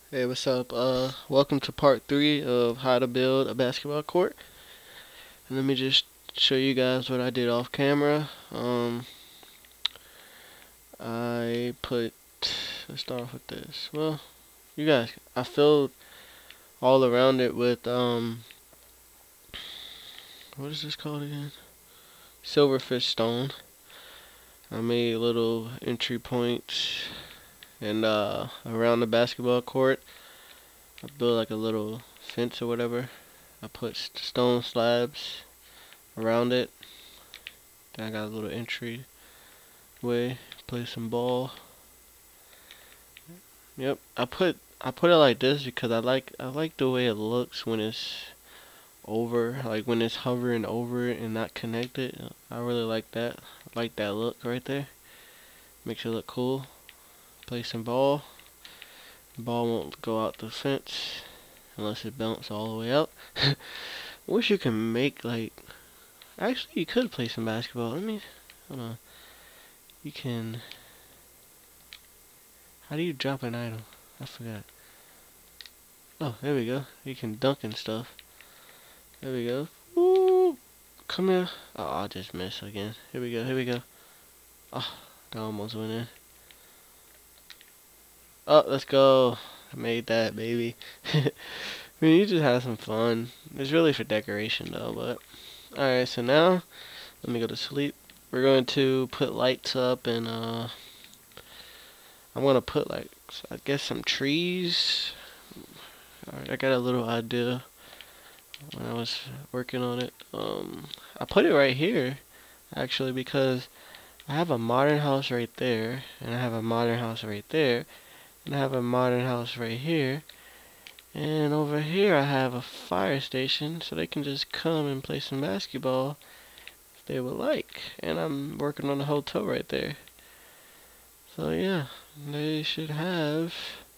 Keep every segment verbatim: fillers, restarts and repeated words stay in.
Hey, what's up? Uh, welcome to part three of how to build a basketball court. And let me just show you guys what I did off camera. Um, I put, let's start off with this. Well, you guys, I filled all around it with, um, what is this called again? Silverfish stone. I made little entry points and, uh, around the basketball court. I built like a little fence or whatever. I put stone slabs around it. Then I got a little entry way, play some ball. Yep, I put I put it like this because I like I like the way it looks when it's over, like when it's hovering over it and not connected. I really like that. I like that look right there. Makes it look cool. Play some ball. The ball won't go out the fence unless it bounces all the way out. Wish you can make like actually you could play some basketball. Let me hold on. You can. How do you drop an item? I forgot. Oh, there we go. You can dunk and stuff. There we go. Woo! Come here. Oh, I just missed again. Here we go. Here we go. Oh, that almost went in. Oh, let's go. I made that, baby. I mean, you just have some fun. It's really for decoration, though, but... Alright, so now, let me go to sleep. We're going to put lights up and, uh... I'm gonna put, like, I guess some trees. Alright, I got a little idea when I was working on it. Um, I put it right here, actually, because I have a modern house right there, and I have a modern house right there, and I have a modern house right here, and over here I have a fire station, so they can just come and play some basketball if they would like. And I'm working on a hotel right there. So yeah, they should have,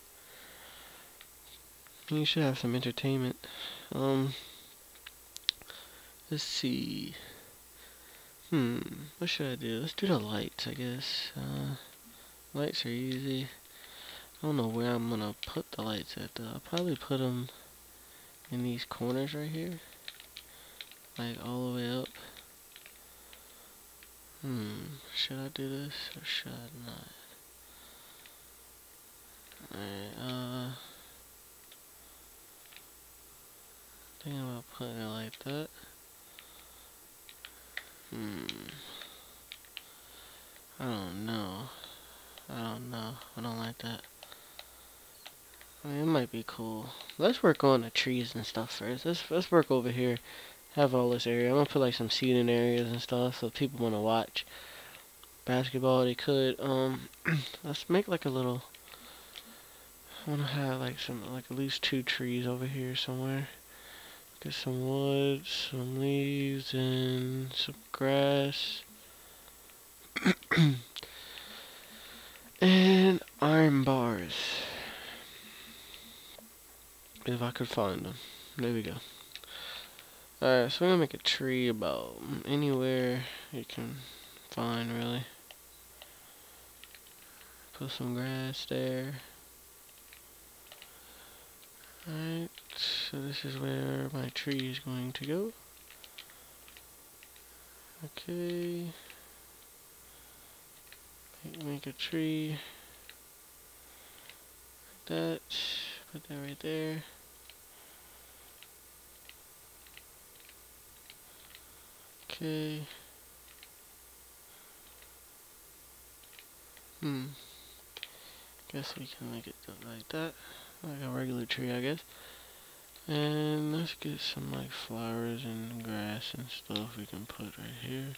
you should have some entertainment. Um, let's see. Hmm, what should I do? Let's do the lights, I guess. Uh, lights are easy. I don't know where I'm gonna put the lights at though. I'll probably put them in these corners right here. Like all the way up. Hmm, should I do this or should I not? Alright, uh, thinking about putting it like that. Hmm, I don't know. I don't know. I don't like that. I mean, it might be cool. Let's work on the trees and stuff first. Let's let's work over here. Have all this area. I'm gonna put like some seating areas and stuff so people wanna watch basketball. They could. Um, let's make like a little. I wanna have like some like at least two trees over here somewhere. Get some wood, some leaves, and some grass. And iron bars. If I could find them. There we go. Alright, so we're gonna make a tree about anywhere you can find, really. Put some grass there. Alright, so this is where my tree is going to go. Okay. Make a tree. Like that. Put that right there. Okay. Hmm. Guess we can make it like that. Like a regular tree, I guess. And let's get some like flowers and grass and stuff we can put right here.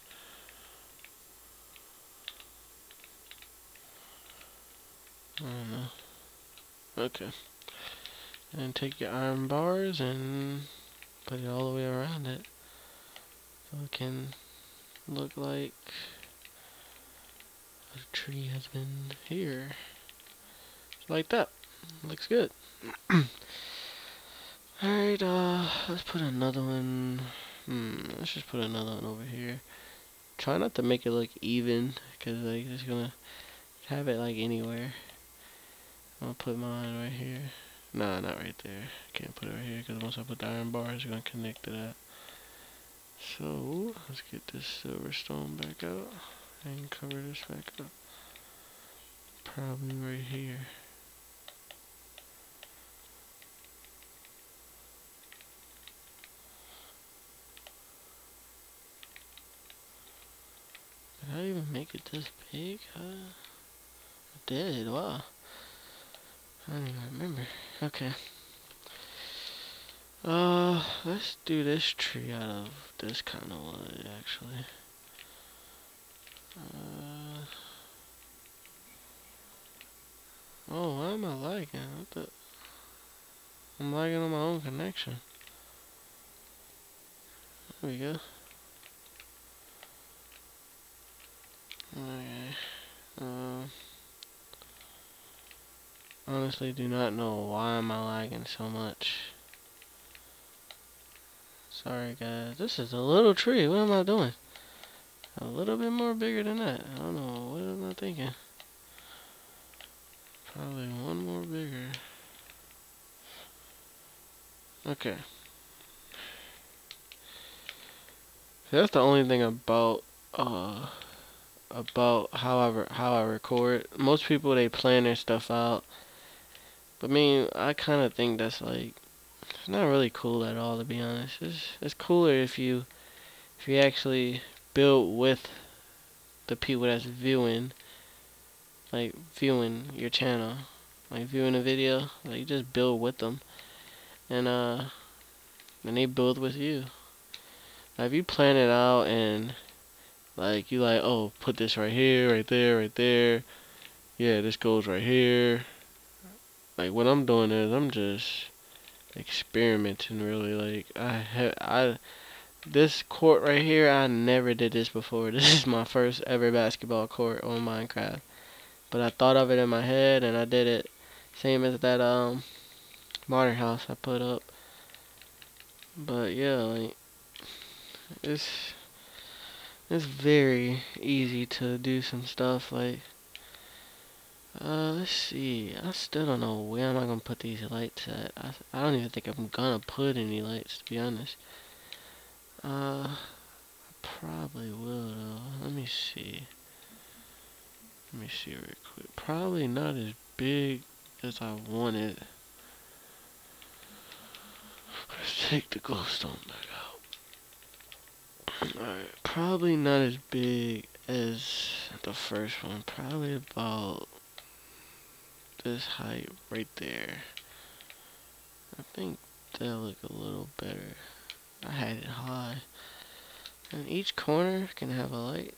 I don't know. Okay. And take your iron bars and put it all the way around it. So it can look like a tree has been here. Like that. Looks good. Alright, uh, let's put another one. Hmm, let's just put another one over here. Try not to make it look even, because like it's gonna have it like anywhere. I'll put mine right here. Nah, not right there. Can't put it right here because once I put the iron bars, it's gonna connect to that. So let's get this silver stone back out and cover this back up. Probably right here. Did I even make it this big? Uh, I did. Wow. I don't even remember. Okay. Uh, let's do this tree out of this kind of wood, actually. Uh, oh, why am I lagging? What the? I'm lagging on my own connection. There we go. Okay. Uh, honestly, do not know why am I lagging so much. Sorry, guys. This is a little tree. What am I doing? A little bit more bigger than that. I don't know. What am I thinking? Probably one more bigger. Okay. That's the only thing about uh about how I re how I record. Most people, they plan their stuff out, but me, I kind of think that's like it's not really cool at all, to be honest. It's it's cooler if you if you actually build with the people that's viewing, like viewing your channel, like viewing a video. Like you just build with them, and uh, and they build with you. Now, if you plan it out and like you like, oh, put this right here, right there, right there. Yeah, this goes right here. Like what I'm doing is I'm just experimenting, really. Like I have I this court right here, I never did this before. This is my first ever basketball court on Minecraft. But I thought of it in my head and I did it. Same as that um modern house I put up. But yeah, like it's it's very easy to do some stuff. Like uh let's see. I still don't know where am I gonna put these lights at. I I don't even think I'm gonna put any lights, to be honest. Uh Probably will though. Let me see. Let me see real quick. Probably not as big as I wanted. Let's take the glowstone back out. Alright, probably not as big as the first one. Probably about this height right there. I think that'll look a little better. I had it high. And each corner can have a light.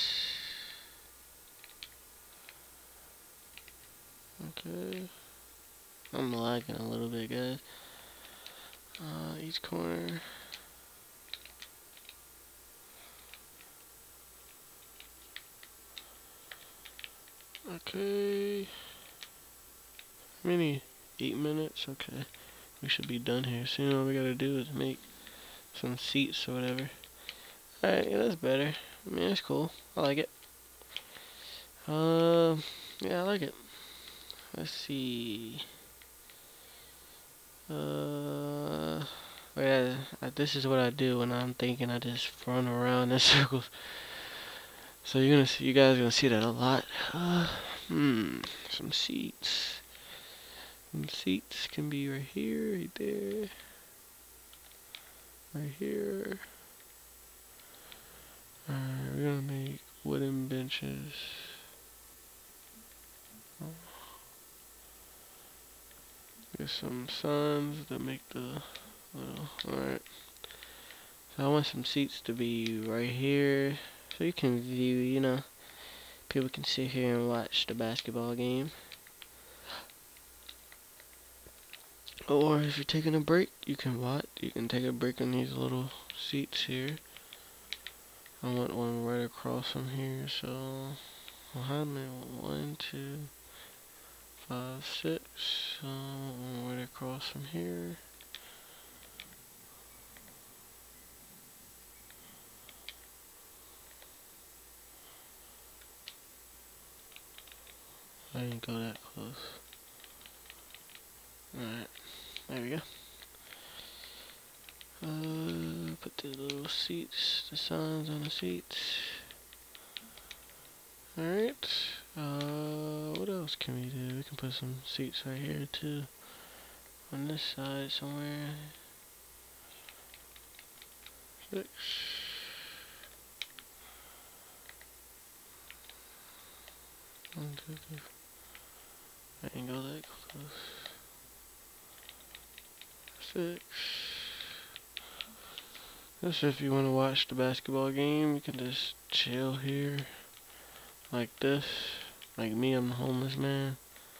Okay. I'm lagging a little bit, guys. Uh, each corner. Okay. How many? Eight minutes? Okay. We should be done here soon. All we gotta do is make some seats or whatever. Alright, yeah, that's better. I mean, it's cool. I like it. Uh, yeah, I like it. Let's see. Uh, yeah, I, this is what I do when I'm thinking. I just run around in circles. So you're gonna see, you guys are gonna see that a lot. Uh, hmm, some seats. Some seats can be right here, right there, right here. Alright, we're gonna make wooden benches. Get some signs that make the little. Alright. So I want some seats to be right here, so you can view, you know, people can sit here and watch the basketball game. Or if you're taking a break, you can watch. You can take a break on these little seats here. I want one right across from here, so I'll have me one, two, five, six. So one right across from here. I didn't go that close. Alright, there we go. Uh, put the little seats, the signs on the seats. Alright, uh, what else can we do? We can put some seats right here too. On this side somewhere. Six. One, two, three. I ain't go that close. Six. Just if you want to watch the basketball game, you can just chill here. Like this. Like me, I'm the homeless man.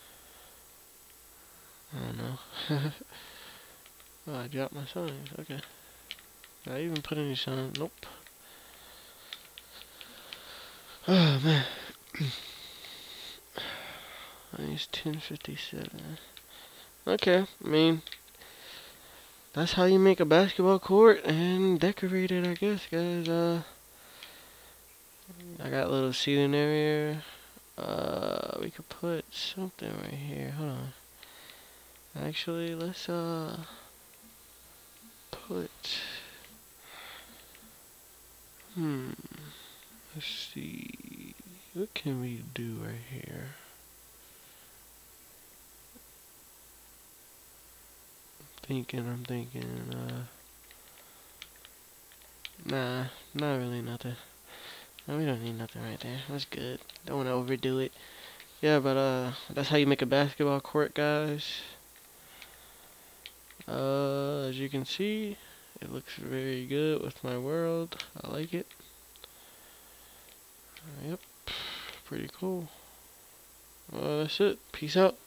I don't know. Oh, I dropped my signs. Okay. Did I even put any signs? Nope. Oh, man. It's ten fifty-seven. Okay, I mean, that's how you make a basketball court and decorate it, I guess, guys. Uh, I got a little seating area. Uh, we could put something right here. Hold on. Actually, let's uh put. Hmm. Let's see. What can we do right here? Thinking, I'm thinking, uh, nah, not really nothing. No, we don't need nothing right there. That's good. Don't want to overdo it. Yeah, but, uh, that's how you make a basketball court, guys. Uh, as you can see, it looks very good with my world. I like it. Yep, pretty cool. Well, that's it. Peace out.